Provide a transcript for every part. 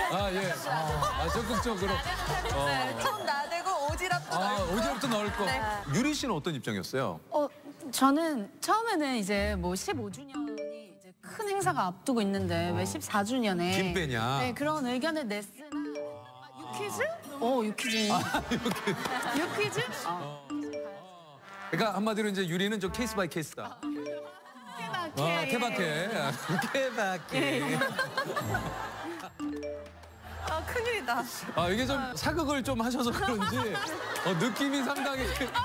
아, 예. 적극적으로. 네, 손 나대고 오지랖도 넓고. 오지랖도 넓고. 네. 유리 씨는 어떤 입장이었어요? 저는 처음에는 이제 뭐 15주년이 이제 큰 행사가 앞두고 있는데 왜 14주년에 김 빼냐? 네, 그런 의견을 냈으나 유퀴즈? 유퀴즈. 유퀴즈? 그러니까 한마디로 이제 유리는 좀 케이스 바이 케이스다. 케바케. 케바케. 큰일이다. 이게 좀 사극을 좀 하셔서 그런지 느낌이 상당히.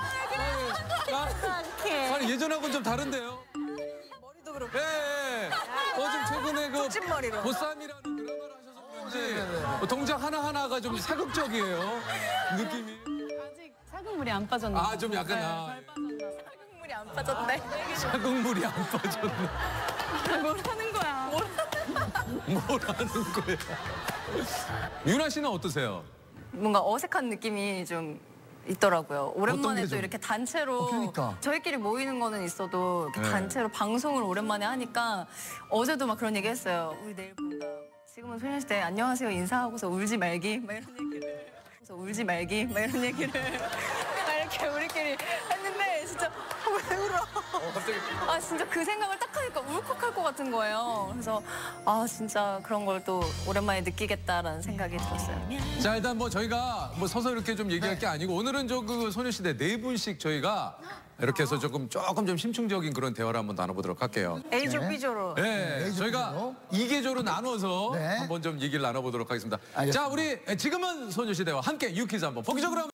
아니 예전하고는 좀 다른데요. 머리도 그렇고. 예. 좀 최근에 그 찐머리로. 보쌈이라는 드라마를 하셔서 그런지 동작 하나하나가 좀 사극적이에요. 느낌이. 아직 사극물이 안 빠졌나? 좀 약간 사극물이 안 빠졌네. 사극물이 안 빠졌네. 뭘 하는 거야? 뭘 하는 거야? 유나 씨는 어떠세요? 뭔가 어색한 느낌이 좀 있더라고요. 오랜만에 또 좀? 이렇게 단체로 그러니까. 저희끼리 모이는 거는 있어도 이렇게 단체로 방송을 오랜만에 하니까 어제도 막 그런 얘기 했어요. 우리 내일 본다. 지금은 소녀시대 안녕하세요 인사하고서 울지 말기 막 이런 얘기를 울지 말기 막 이런 얘기를 막 이렇게 우리끼리 했는데 진짜 왜 울어? 갑자기. 진짜 그 생각을 딱 하니까 울컥할 것 같은 거예요. 그래서 진짜 그런 걸 또 오랜만에 느끼겠다라는 생각이 들었어요. 자 일단 뭐 저희가 뭐 서서 이렇게 좀 얘기할 게 아니고 오늘은 그 소녀시대 네 분씩 저희가 이렇게 해서 조금 좀 심층적인 그런 대화를 한번 나눠보도록 할게요. A조 B조로. 네, A조, 저희가 B조. 2계조로 나눠서 네. 한번 좀 얘기를 나눠보도록 하겠습니다. 알겠습니다. 자, 우리 지금은 소녀시대와 함께 유퀴즈 한번 본격적으로